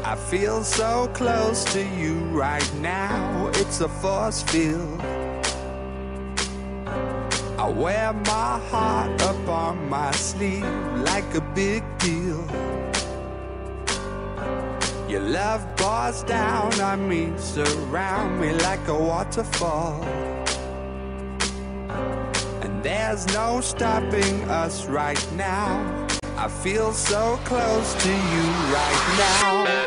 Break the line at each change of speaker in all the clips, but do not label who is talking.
I feel so close to you right now, it's a force field. I wear my heart up on my sleeve like a big deal. Your love pours down on me, surround me like a waterfall. And there's no stopping us right now. I feel so close to you right now.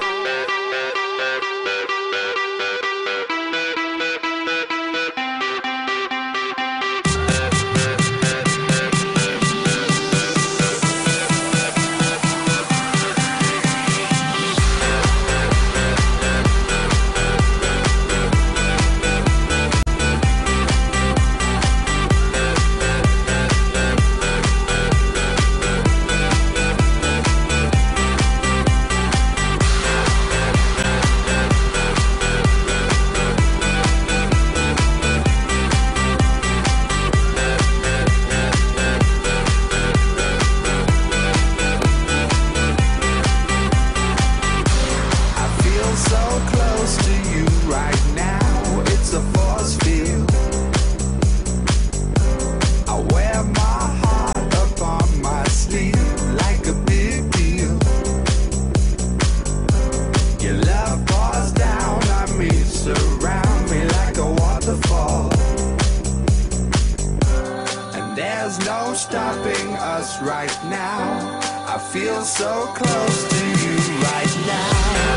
There's no stopping us right now. I feel so close to you right now.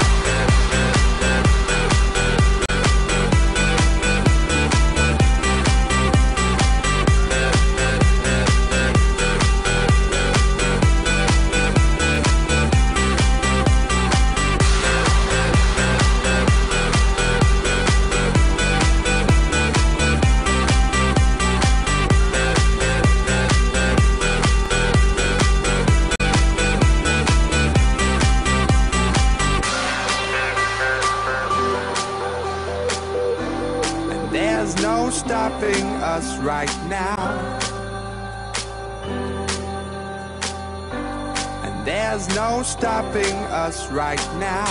There's no stopping us right now. And there's no stopping us right now.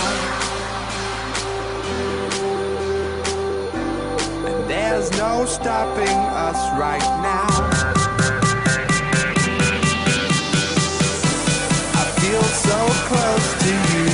And there's no stopping us right now. I feel so close to you.